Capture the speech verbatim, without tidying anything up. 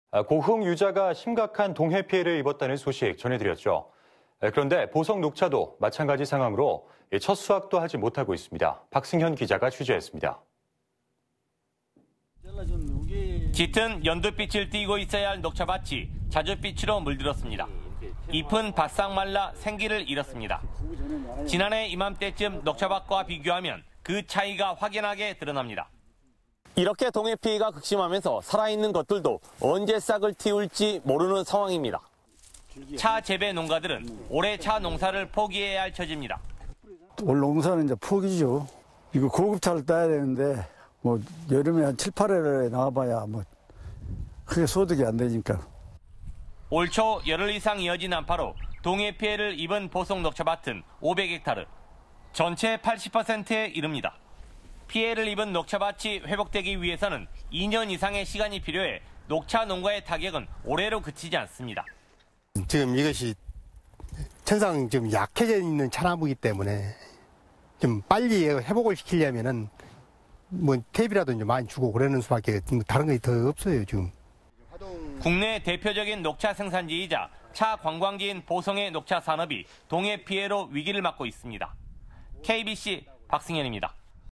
고흥 유자가 심각한 동해 피해를 입었다는 소식 전해드렸죠. 그런데 보성 녹차도 마찬가지 상황으로 첫 수확도 하지 못하고 있습니다. 박승현 기자가 취재했습니다. 짙은 연두빛을 띠고 있어야 할 녹차밭이 자줏빛으로 물들었습니다. 잎은 바싹 말라 생기를 잃었습니다. 지난해 이맘때쯤 녹차밭과 비교하면 그 차이가 확연하게 드러납니다. 이렇게 동해 피해가 극심하면서 살아있는 것들도 언제 싹을 틔울지 모르는 상황입니다. 차 재배 농가들은 올해 차 농사를 포기해야 할 처지입니다. 올 농사는 이제 포기죠. 이거 고급차를 따야 되는데 뭐 여름에 한 칠, 팔 월에 나와봐야 뭐 크게 소득이 안 되니까. 올 초 열흘 이상 이어진 한파로 동해 피해를 입은 보성 녹차밭은 오백 헥타르, 전체 팔십 퍼센트에 이릅니다. 피해를 입은 녹차밭이 회복되기 위해서는 이 년 이상의 시간이 필요해 녹차 농가의 타격은 올해로 그치지 않습니다. 지금 이것이 천상 좀 약해져 있는 차나무이기 때문에 좀 빨리 회복을 시키려면은 뭐 탭이라도 좀 많이 주고 그러는 수밖에 다른 게 더 없어요 지금. 국내 대표적인 녹차 생산지이자 차 관광지인 보성의 녹차 산업이 동해 피해로 위기를 맞고 있습니다. 케이비씨 박승현입니다.